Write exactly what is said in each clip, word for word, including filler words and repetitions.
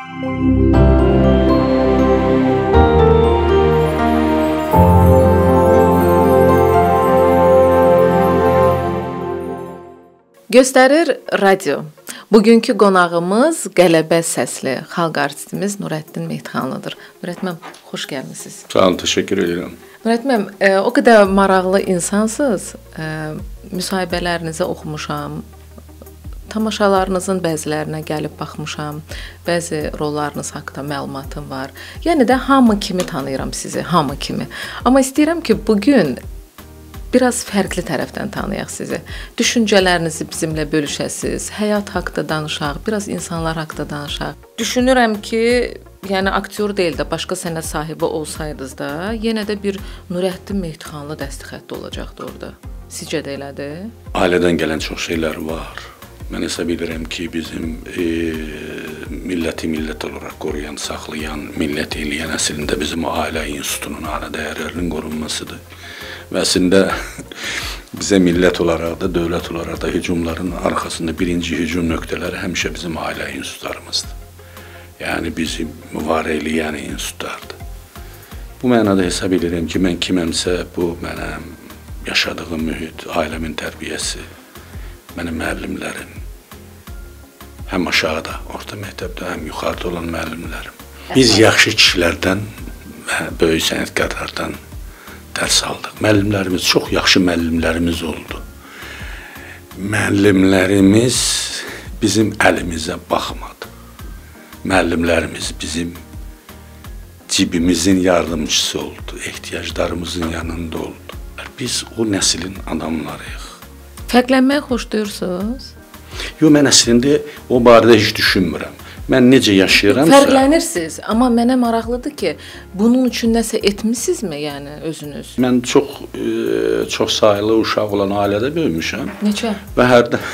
Göstərir radio. Bugünkü qonağımız qələbə səsli xalq artistimiz Nurəddin Mehdixanlıdır. Nurəddin, xoş gəlmisiniz. Sağ olun, təşəkkür edirəm. Nurəddin, e, o qədər maraqlı insansınız. E, müsahibələrinizi oxumuşam. Tamaşalarınızın bəzilərinə gəlib baxmışam. Bəzi rollarınız haqqında məlumatım var. Yəni də hamı kimi tanıyıram sizi, hamı kimi. Amma istəyirəm ki, bugün biraz fərqli tərəfdən tanıyaq sizi. Düşüncələrinizi bizimlə bölüşəsiz, həyat haqqında danışaq, biraz insanlar haqqında danışaq. Düşünürəm ki, yəni aktyor deyil də, başqa sənət sahibi olsaydınız da, yenə də bir Nurəddin Mehdixanlı dəstixətdə olacaqdı orada. Sizcə də elədir? Ailədən gələn çox şeylər var. Mən hesab edirəm ki, bizim e, milləti millət olaraq qoruyan, saxlayan, millət eləyən əslində bizim ailə institutunun ailə dəyərlərinin qorunmasıdır. Və əslində bizə millət olaraq da, dövlət olaraq da hücumların arxasında birinci hücum nöqtələri həmişə bizim ailə institutlarımızdır. Yəni bizi müvarə eləyən institutlardır. Bu mənada hesab edirəm ki, mən kiməmsə bu mənəm yaşadığım mühit, ailəmin tərbiyəsi, mənim müəllimlərim, həm aşağıda, orta məktəbdə, həm yuxarıda olan müəllimlərim. Biz yaxşı kişilərdən və böyük sənətkarlardan dərs aldıq. Müəllimlərimiz, çox yaxşı müəllimlərimiz oldu. Müəllimlərimiz bizim əlimizə baxmadı. Müəllimlərimiz bizim cibimizin yardımcısı oldu, ehtiyaclarımızın yanında oldu. Biz o nəslin adamlarıyıq. Fərqlənməyi xoşlayırsınız? Yox, mən əslində o barədə heç düşünmürəm. Mən necə yaşayıramsa... Fərqlənirsiniz, amma mənə maraqlıdır ki, bunun üçün nəsə etmisinizmi, yəni özünüz? Mən çox e, çox sayılı uşaq olan ailədə böyümüşəm. Neçə? Və hərdən,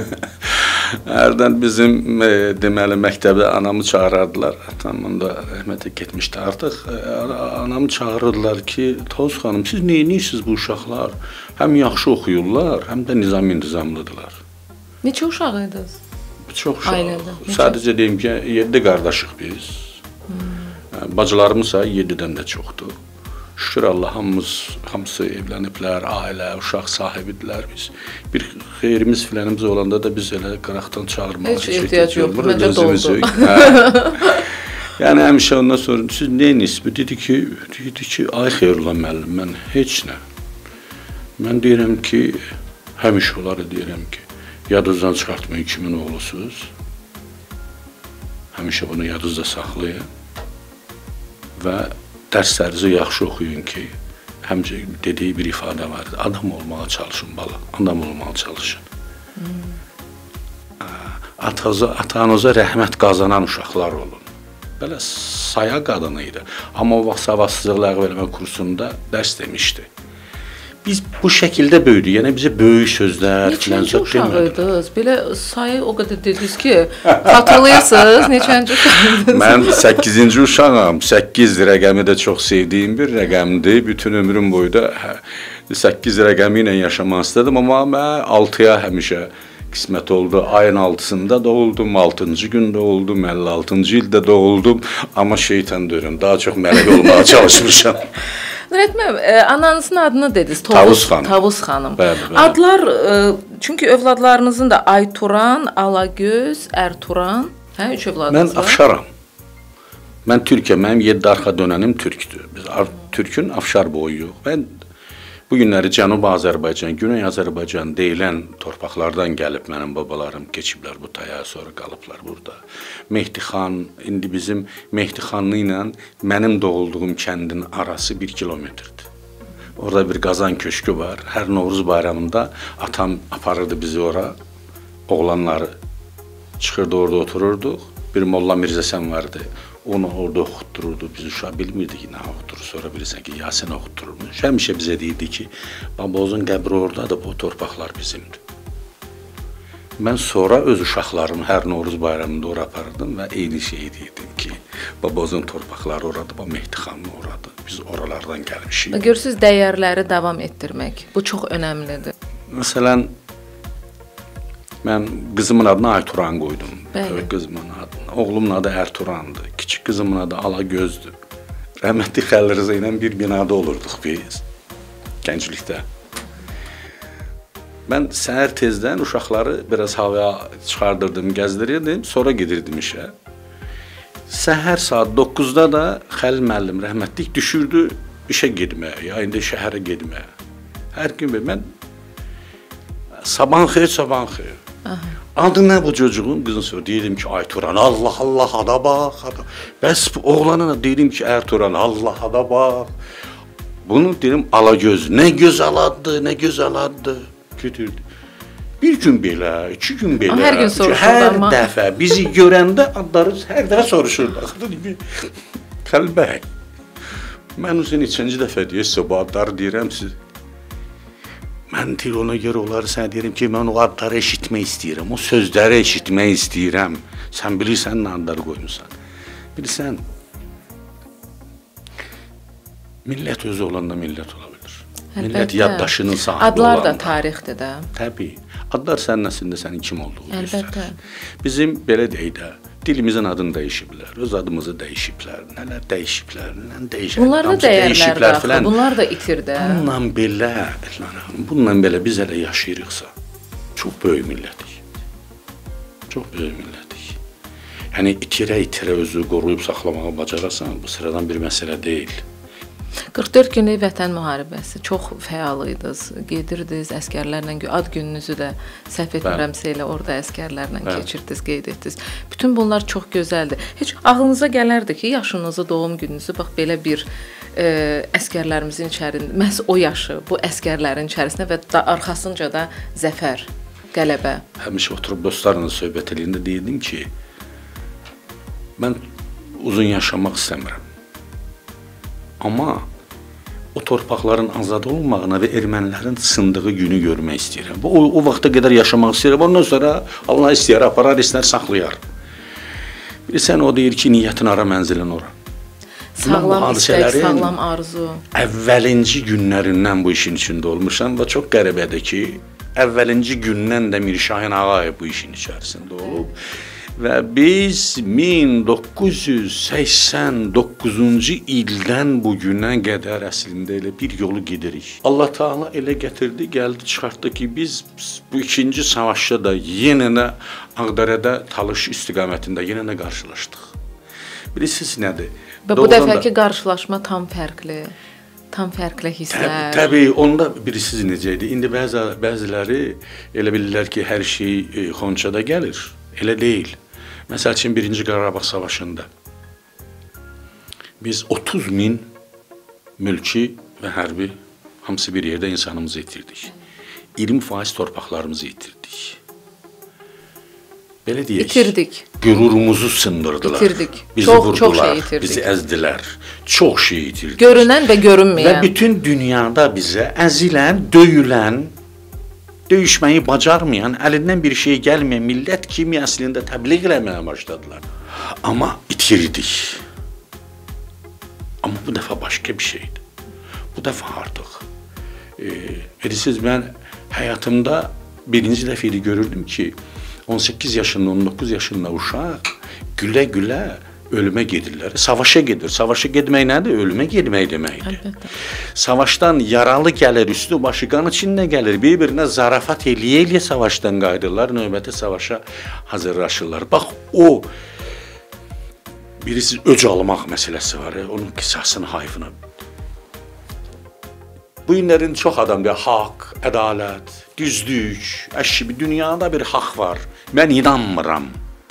hərdən bizim e, deməli məktəbdə anamı çağırardılar. Atam da rəhmətə getmişdi artıq. E, anamı çağırırdılar ki, Tavus xanım, siz nə edirsiniz bu uşaqlar? Həm yaxşı oxuyurlar, həm də nizam-intizamlıdırlar. Neçə uşaq idiniz? Çox uşaq. Sadəcə deyim ki, yeddi qardaşıq biz. Hmm. Bacılarımız sayı yeddidən də çoxdur. Şükür Allah, hamımız, hamısı evləniblər, ailə, uşaq sahibidirlər biz. Bir xeyrimiz filanımız olanda da biz elə qıraqdan çağırmağa heç ehtiyac yoxdur, məncə doldu. Yəni həmişə ondan sonra, siz nə nisbi? Dedi ki, dedi ki, ay xeyirullah müəllim, mən heç nə. Mən deyirəm ki, həmişə onları deyirəm ki, yadınızdan çıxartmayın kimin oğlusunuz. Həmişə bunu yadınızda saxlayın və dərslərinizi yaxşı oxuyun ki, həmcə dediyi bir ifadə var. Adam olmağa çalışın, bala. Adam olmağa çalışın. Hmm. Atanıza, atanıza rəhmət qazanan uşaqlar olun. Belə saya qadını idi. Amma o vaxt savadsızlıq ləğv eləmə kursunda dərs demişdi. Biz bu şəkildə böyüdük, yəni bizə böyük sözlər, neçənci uşağıydınız? Belə sayı o qədər dediniz ki, xatırlayırsınız, neçənci uşağıydınız? Mən səkkizinci uşağım, səkkiz rəqəmi də çox sevdiyim bir rəqəmdir. Bütün ömrüm boyda səkkiz rəqəmi ilə yaşamaq istədim, amma mən altıya həmişə qismət oldu. Ayın altısında doğuldum, altıncı gündə oldum, əlli altıncı ildə doğuldum, amma şeytan döyürüm, daha çox mələk olmağa çalışmışam. Nurəddin, ananızın adını dediniz. Tavus xanım. Tavus xanım. Bəli, bəli. Adlar, çünki övladlarınızın da Ayturan, Alagöz, Erturan, hə, üç övladınız var. Mən Afşaram. Mən Türkiyə, mənim yeddi arxa dönənim Türkdür. Biz Türkün Afşar boyuyuq. Mən bu günləri Cənubi Azərbaycan, Güney Azərbaycan deyilən torpaqlardan gəlib mənim babalarım keçiblər bu taya, sonra qalıblar burada. Mehdixan, indi bizim Mehdixanlı ilə mənim doğulduğum kəndin arası bir kilometrdir. Orada bir qazan köşkü var. Hər Novruz bayramında atam aparırdı bizi ora. Oğlanları çıxırdı, orada otururduq. Bir Molla Mirzəsən vardı. Onu orada oxutdururdu. Biz uşaq bilmirdik ki, nə oxutur. Sonra bilirsən ki, Yasin oxutdururmuş. Həmişə bizə deyirdi ki, babamızın qəbri oradadır, bu torpaqlar bizimdir. Mən sonra öz uşaqlarımı hər Novruz bayramında ora aparırdım və eyni şey deyirdim ki, babamızın torpaqları oradır, bu Mehdixanlı oradır. Biz oralardan gəlmişik. Görürsünüz, dəyərləri davam etdirmək. Bu çox önəmlidir. Məsələn, Mən qızımın adını Ayturan qoydum. Bəli. Qızımın adını. Oğlumun adı Erturandı. Kiçik qızımın adı Alagözdür. Rəhmətli Xəlil Rza ilə bir binada olurduq biz. Gənclikdə. Mən səhər tezdən uşaqları biraz havaya çıxardırdım, gəzdirirdim, sonra gedirdim işə. Səhər saat doqquzda da Xəlil müəllim rəhmətlik düşürdü işə getməyə, ya indi şəhərə getməyə. Hər gün mən sabahın xeyir, sabahın xeyir. Adı nə bu çocuğun? Qızın sonra deyirdim ki, Ayturan, Allah Allah, ada bax, ada. Bəs oğlanına deyirdim ki, Erturan, Allah ada bax. Bunu deyirəm, Alagöz, nə gözəl addı, nə gözəl addı. Götürdü. Bir gün belə, iki gün belə. Hər gün soruşurdu hər amma. Hər dəfə bizi görəndə adları hər dəfə soruşurdu. Xəlil bəy, mən uzun üçüncü dəfə deyirsə, bu adları deyirəm siz. Mən deyir, ona görə onları sən deyirəm ki, mən o adları eşitmək istəyirəm, o sözləri eşitmək istəyirəm. Sən bilirsən nə adları qoymusan. Bilirsən, millət özü olanda millət ola bilir. Millət yaddaşının sahibi adlar olanda. da tarixdir də. Təbii. Adlar sənin əslində sənin kim olduğunu Əlbəttə. göstərir. Bizim belə deyək də, dilimizin adını dəyişiblər, öz adımızı dəyişiblər, nələr dəyişiblər, nələr dəyişiblər. Bunlar da dəyərlər daxil, bunlar da itirdə. Bununla belə, bununla belə biz hələ yaşayırıqsa, çox böyük millətik. Çox böyük millətik. Yəni, itirə-itirə özü qoruyub saxlamağı bacarasan, bu sıradan bir məsələ deyil. qırx dörd günlük vətən müharibəsi, çox fəal idiniz, gedirdiniz əskərlərlə, ad gününüzü də səhv etmirəmsə elə orada əskərlərlə keçirdiniz, qeyd etdiniz. Bütün bunlar çox gözəldir. Heç ağlınıza gələrdi ki, yaşınızı, doğum gününüzü, bax belə bir e, əskərlərimizin içərisində, məhz o yaşı, bu əskərlərin içərisində və da, arxasınca da zəfər, qələbə. Həmişə oturub dostlarla söhbət eləyəndə deyirdim ki, mən uzun yaşamaq istəmirəm. Amma o torpaqların azad olmağına və ermənilərin sındığı günü görmək istəyirəm. O, o vaxta qədər yaşamaq istəyirəm. Ondan sonra Allah istəyər, aparar, istər, saxlayar. Bilirsən, o deyir ki, niyyətin ara, mənzilin ora. Sağlam istək, sağlam arzu. Əvvəlinci günlərindən bu işin içində olmuşam və çox qəribədir ki, əvvəlinci gündən də Mirşahin Ağayev bu işin içərisində olub. Və biz min doqquz yüz səksən doqquzuncu ildən bu günə qədər əslində elə bir yolu gedirik. Allah Taala elə gətirdi, gəldi, çıxartdı ki, biz bu ikinci savaşda da yenə də Ağdərədə Talış istiqamətində yenə də qarşılaşdıq. Bilirsiniz nədir? Və bu dəfəki qarşılaşma tam fərqli, tam fərqli hisslər. Təbii, onda bilirsiniz necə idi? İndi bəzi, bəziləri elə bilirlər ki, hər şey e, xonçada gəlir. Elə deyil. Məsəl üçün, birinci Qarabağ savaşında biz otuz min mülki və hərbi hamısı bir yerdə insanımızı itirdik. iyirmi faiz torpaqlarımızı itirdik. Belə deyək, İtirdik. Qürurumuzu sındırdılar. İtirdik. Bizi çox, vurdular, çox şey itirdik. bizi əzdilər. Çox şey itirdik. Görünən və görünməyən. Və bütün dünyada bizə əzilən, döyülən, döyüşməyi bacarmayan, əlindən bir şey gəlməyən millət kimi əslində təbliğ eləməyə başladılar. Amma itirdik. Amma bu dəfə başqa bir şeydir. Bu dəfə artıq. E, bilirsiniz, mən həyatımda birinci dəfə idi görürdüm ki, on səkkiz yaşında, on doqquz yaşında uşaq gülə-gülə ölümə gedirlər. Savaşa gedir. Savaşa getmək nədir? Ölümə getmək deməkdir. Əlbəttə. Savaşdan yaralı gəlir, üstü başı qan içində gəlir. Bir-birinə zarafat eləyə-eləyə savaşdan qayıdırlar. Növbəti savaşa hazırlaşırlar. Bax, o birisi öc almaq məsələsi var. Onun qisasını, hayfını. Bu günlərin çox adam deyir, haqq, ədalət, düzlük, əşşibi. Dünyada bir haqq var. Mən inanmıram.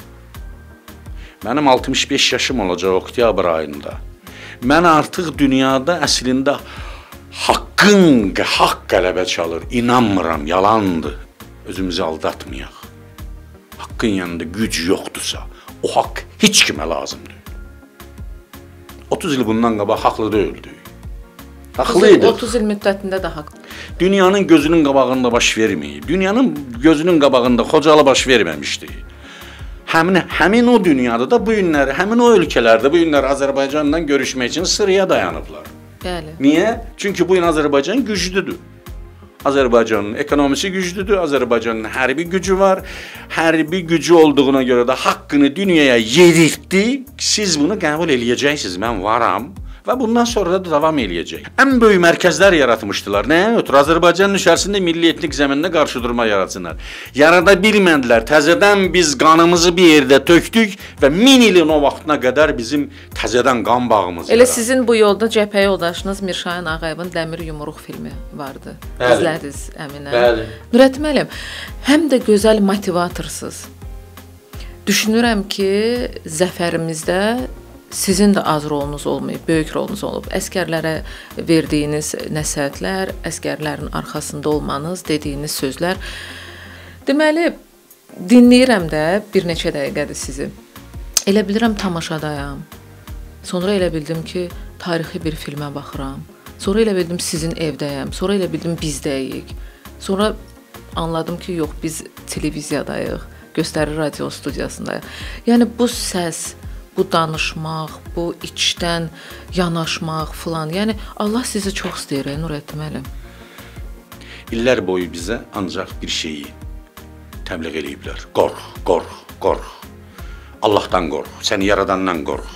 Mənim altmış beş yaşım olacaq oktyabr ayında. Mən artıq dünyada əslində haqqın, haqq qələbə çalır. İnanmıram, yalandır. Özümüzü aldatmayaq. Haqqın yanında güc yoxdursa, o haqq heç kimə lazımdır. otuz il bundan qabaq haqlı deyildi. Haqlıydı. otuz il müddətində də haqlı. Dünyanın gözünün qabağında baş verməyib. Dünyanın gözünün qabağında Xocalı baş verməmişdi. Həmin, həmin o dünyada da bu günləri, həmin o ölkələrdə bu günləri Azərbaycanla görüşmək üçün sıraya dayanıblar. Bəli. Niyə? Çünki bu gün Azərbaycan güclüdür. Azərbaycanın ekonomisi güclüdür, Azərbaycanın hərbi gücü var. Hərbi gücü olduğuna görə də haqqını dünyaya yedirtdi. Siz bunu qəbul eləyəcəksiniz, mən varam. Və bundan sonra da davam eləyəcək. Ən böyük mərkəzlər yaratmışdılar. Nəyə ötürü? Azərbaycanın içərisində milli etnik zəmində qarşıdurma yaratsınlar. Yarada bilmədilər. Təzədən biz qanımızı bir yerdə tökdük və min ilin o vaxtına qədər bizim təzədən qan bağımız Elə yaratdı. Sizin bu yolda cəbhə yoldaşınız Mirşahin Ağayevin Dəmir Yumruq filmi vardı. Bəli. İzlədiniz əminəm. Bəli. Nurəddin müəllim, həm də gözəl motivatorsuz. Düşünürəm ki, zəfərimizdə sizin də az rolunuz olmayıb, böyük rolunuz olub. Əskərlərə verdiyiniz nəsihətlər, əskərlərin arxasında olmanız, dediyiniz sözlər. Deməli, dinləyirəm də bir neçə dəqiqədir sizi. Elə bilirəm tamaşadayam. Sonra elə bildim ki, tarixi bir filmə baxıram. Sonra elə bildim sizin evdəyəm. Sonra elə bildim bizdəyik. Sonra anladım ki, yox, biz televiziyadayıq, göstəri radio studiyasındayıq. Yəni bu səs, bu danışmaq, bu içdən yanaşmaq filan. Yəni Allah sizi çox istəyir, Nurəddin müəllim. İllər boyu bizə ancaq bir şeyi təbliğ eləyiblər. Qorx, qorx, qorx. Allahdan qorx, səni yaradandan qorx.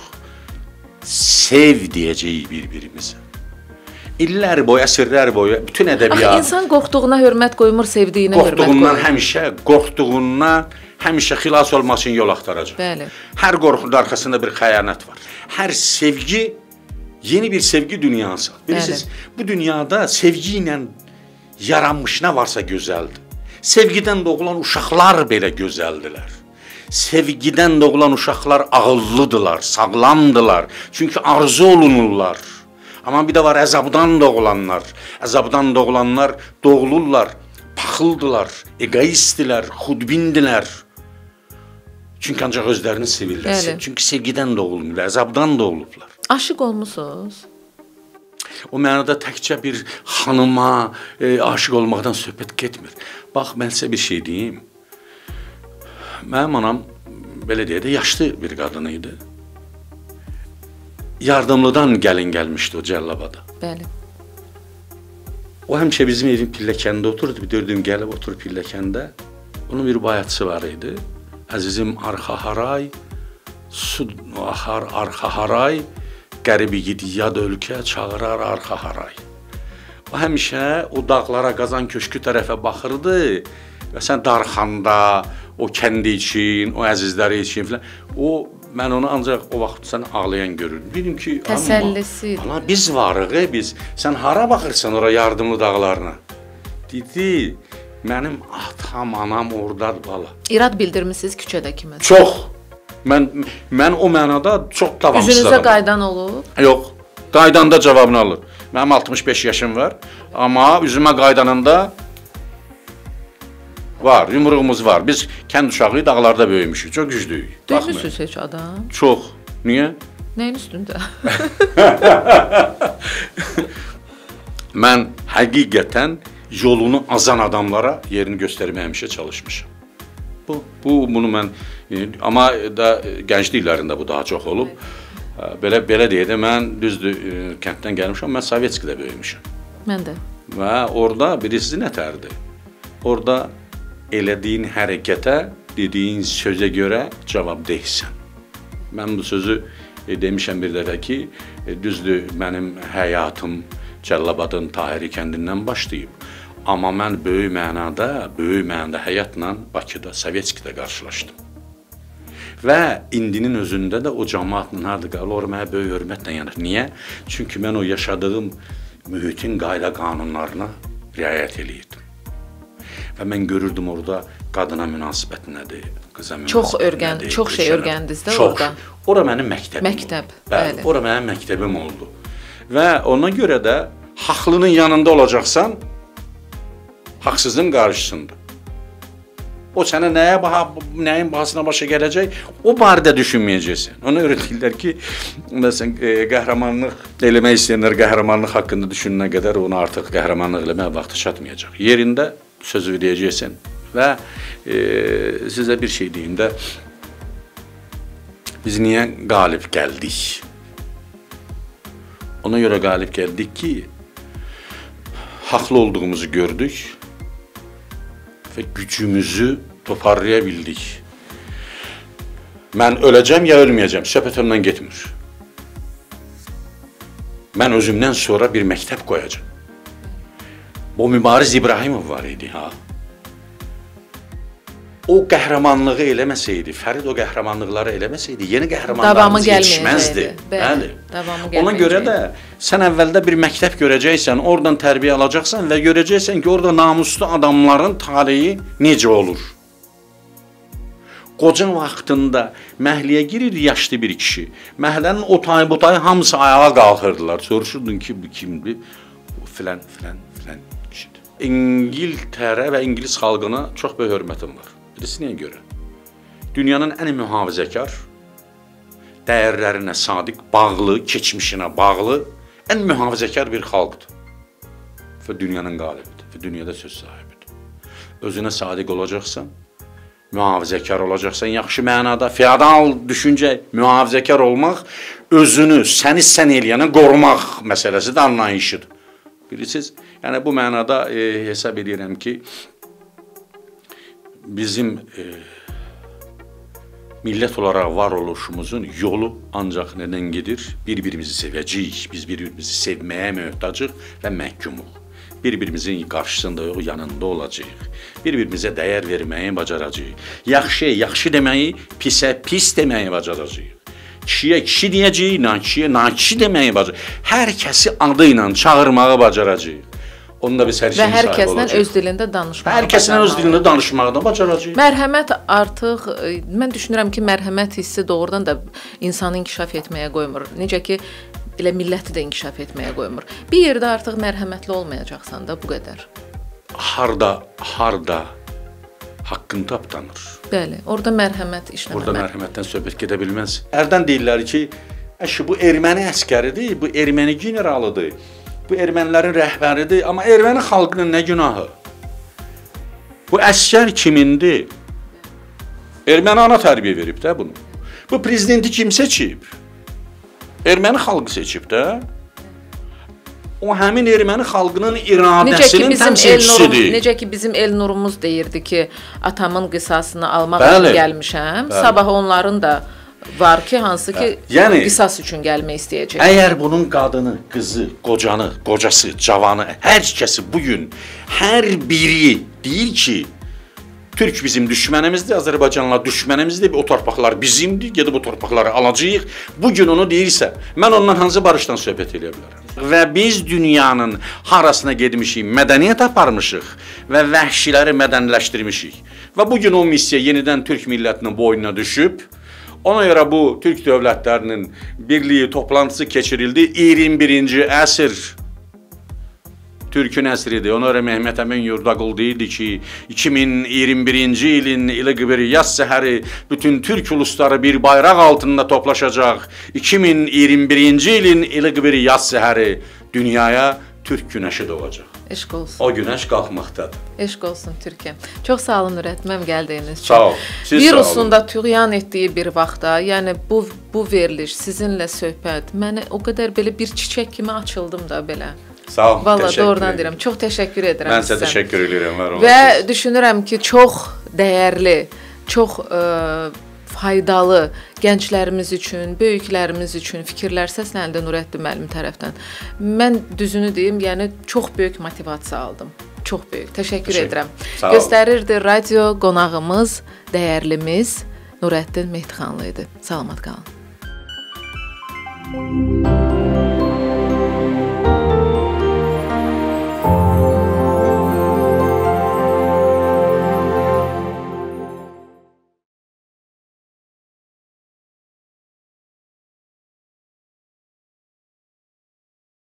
Sev deyəcəyik bir-birimizə. İllər boyu, əsrlər boyu bütün ədəbiyyat. Axı insan qorxduğuna hörmət qoymur, sevdiyinə hörmət qoymur. Qorxduğundan həmişə, qorxduğundan həmişə xilas olmaq üçün yol axtaracaq. Bəli. Hər qorxunun arxasında bir xəyanət var. Hər sevgi yeni bir sevgi dünyası. Bilirsiniz, bu dünyada sevgi ilə yaranmış nə varsa gözəldir. Sevgidən doğulan uşaqlar belə gözəldilər. Sevgidən doğulan uşaqlar ağıllıdırlar, sağlamdırlar. Çünki arzu olunurlar. Amma bir də var əzabdan doğulanlar. Əzabdan doğulanlar doğulurlar, paxıldılar, egoistdilər, xudbindilər. Çünki ancaq özlərini sevirlər. Bəli. Çünki sevgidən doğulmurlar, əzabdan doğulublar. Aşıq olmusunuz? O mənada təkcə bir xanıma e, aşıq olmaqdan söhbət getmir. Bax, mən sizə bir şey deyim. Mənim anam, belə deyək də, yaşlı bir qadın idi. Yardımlıdan gəlin gəlmişdi o Cəllabada. Bəli. O həmişə bizim evin pilləkəndə otururdu. Bir dördüm gəlib oturur pilləkəndə. Onun bir bayatçısı var idi. Əzizim arxa haray, su axar arxa haray, qərib igid yad ölkə çağırar arxa haray. O həmişə o dağlara, Qazan köşkü tərəfə baxırdı və sən darxanda, o kəndi üçün, o əzizləri üçün filan. O, mən onu ancaq o vaxt sən ağlayan görürdüm. Dedim ki, təsəllisi idi. Ana, biz varıq, biz. Sən hara baxırsan ora yardımlı dağlarına? Dedi, mənim atam, anam oradadır bala. İrad bildirmisiniz küçədə kimə? Çox. Mən, mən o mənada çox davamsız adamım. Üzünüzə qaydan olub? Yox, qaydanda cavabını alır. Mənim altmış beş yaşım var, amma üzümə qaydanında var, yumruğumuz var. Biz kənd uşağı dağlarda böyümüşük, çox güclüyük. Döymüsünüz heç adam? Çox. Niyə? Nəyin üstündə? Mən həqiqətən yolunu azan adamlara yerini göstərməyə həmişə çalışmışam. Bu, bu bunu mən, amma da gənclik illərində bu daha çox olub. Belə belə deyə də mən düzdür kənddən gəlmişəm, mən Sovetskidə böyümüşəm. Mən də. Və orada birisi nətərdir? Orada elədiyin hərəkətə, dediyin sözə görə cavab deyilsən. Mən bu sözü e, demişəm bir dəfə ki, e, düzdür mənim həyatım Cəllabadın Tahiri kəndindən başlayıb. Amma mən böyük mənada, böyük mənada həyatla Bakıda, Sovetskidə qarşılaşdım. Və indinin özündə də o cəmaatla harda qalır, mənə böyük hörmətlə yanır. Niyə? Çünki mən o yaşadığım mühitin qayda qanunlarına riayət eləyirdim. Və mən görürdüm orada qadına münasibət nədir, qıza münasibət çox örgən, nədir. Çox şey örgəndiniz də orada. Ora mənim məktəbim Məktəb, oldu. Bəli. Ora mənim məktəbim oldu. Və ona görə də haqlının yanında olacaqsan, haqsızın qarşısında. O sənə nəyə baha, nəyin bahasına başa gələcək, o barədə düşünməyəcəksən. Ona görə deyirlər ki, məsələn, e, qəhrəmanlıq eləmək istəyənlər qəhrəmanlıq haqqında düşünənə qədər ona artıq qəhrəmanlıq eləməyə vaxtı çatmayacaq. Yerində sözü deyəcəksən və e, sizə bir şey deyim də, biz niyə qalib gəldik? Ona görə qalib gəldik ki, haqlı olduğumuzu gördük və gücümüzü toparlaya bildik. Mən öləcəm ya ölməyəcəm, söhbət ondan getmir. Mən özümdən sonra bir məktəb qoyacam. Bu Mübariz İbrahimov var idi, ha? O qəhrəmanlığı eləməsəydi, Fərid o qəhrəmanlıqları eləməsəydi, yeni qəhrəmanlarımız yetişməzdi. Bəli. Ona görə də sən əvvəldə bir məktəb görəcəksən, oradan tərbiyə alacaqsan və görəcəksən ki, orada namuslu adamların taleyi necə olur. Qoca vaxtında məhliyə girir yaşlı bir kişi. Məhlənin o tayı bu tayı hamısı ayağa qalxırdılar. Soruşurdun ki, bu kimdir? Filan, filan, filan kişidir. İngiltərə və İngilis xalqına çox böyük hörmətim var. Birisiyə görə. Dünyanın ən mühafizəkar, dəyərlərinə sadiq, bağlı, keçmişinə bağlı, ən mühafizəkar bir xalqdır. Və dünyanın qalibidir, və dünyada söz sahibidir. Özünə sadiq olacaqsan, mühafizəkar olacaqsan, yaxşı mənada, feodal düşüncə, mühafizəkar olmaq, özünü, səni sən eləyəni qorumaq məsələsi də anlayışıdır. Bilirsiniz, yəni bu mənada e, hesab edirəm ki, bizim e, millət olaraq var oluşumuzun yolu ancaq nədən gedir? Bir-birimizi sevəcəyik, biz bir-birimizi sevməyə möhtacıq və məhkumuq. Bir-birimizin qarşısında yox, yanında olacaq. Bir-birimizə dəyər verməyi bacaracaq. Yaxşı, yaxşı deməyi, pisə, pis deməyi bacaracaq. Kişiyə kişi deyəcək, nakişiyə nakişi deməyi bacaracaq. Hər kəsi adı ilə çağırmağı bacaracaq. Onda biz hər şeyin sahibi olacaq. Və hər kəslə öz dilində danışmağı. Hər kəslə öz dilində danışmağı da bacaracaq. Mərhəmət artıq, mən düşünürəm ki, mərhəmət hissi doğrudan da insanı inkişaf etməyə qoymur. Necə ki, elə milləti də inkişaf etməyə qoymur. Bir yerdə artıq mərhəmətli olmayacaqsan da, bu qədər. Harda, harda haqqını tapdanır. Bəli, orada mərhəmət işləməmək. Orada mərhəmətdən söhbət gedə bilməz. Hərdən deyirlər ki, əşi, bu erməni əskəridir, bu erməni generalıdır, bu ermənilərin rəhbəridir, amma erməni xalqının nə günahı? Bu əskər kimindir? Erməni ana tərbiyə verib də bunu. Bu prezidenti kim seçib? Erməni xalqı seçib də. O həmin erməni xalqının iradəsinin təmsilçisidir. Necə ki, bizim Elnurumuz deyirdi ki, atamın qisasını almaq üçün gəlmişəm. Bəli. Sabah onların da var ki, hansı ki, yəni, qisas üçün gəlmək istəyəcək. Əgər bunun qadını, qızı, qocanı, qocası, cavanı, hər kəsi bugün, hər biri deyir ki, Türk bizim düşmənimizdir, Azərbaycanla düşmənimizdir, o torpaqlar bizimdir, gedib o torpaqları alacağıq. Bugün onu deyirsə, mən ondan hansı barışdan söhbət edə bilərəm? Və biz dünyanın harasına gedmişik, mədəniyyət aparmışıq və vəhşiləri mədəniləşdirmişik. Və bugün o missiya yenidən Türk millətinin boynuna düşüb. Ona görə bu Türk dövlətlərinin birliyi toplantısı keçirildi. iyirmi birinci əsr Türkün əsridir. Ona görə Mehmet Emin Yurdaqul deyildi ki, iki min iyirmi birinci ilin iliq bir yaz səhəri bütün Türk ulusları bir bayraq altında toplaşacaq. iki min iyirmi birinci ilin iliq bir yaz səhəri dünyaya Türk günəşi doğacaq. Eşq olsun. O günəş qalxmaqdadır. Eşq olsun Türkiyə. Çox sağ olun Nurəddin, gəldiyiniz üçün. Sağ ol. Siz Virusun da tüğyan etdiyi bir vaxtda, yəni bu bu veriliş, sizinlə söhbət, mənə o qədər belə bir çiçək kimi açıldım da belə. Sağ ol. Vallahi doğrudan deyirəm. Çox təşəkkür edirəm sizə. Mən sizə təşəkkür edirəm. Var olasınız. Və düşünürəm ki, çox dəyərli, çox ə, faydalı gənclərimiz üçün, böyüklərimiz üçün fikirlər səsləndi Nurəddin müəllim tərəfdən. Mən düzünü deyim, yəni çox böyük motivasiya aldım. Çox böyük. Təşəkkür, Təşəkkür. edirəm. Göstərirdi radio qonağımız, dəyərlimiz Nurəddin Mehdixanlı idi. Salamat qalın.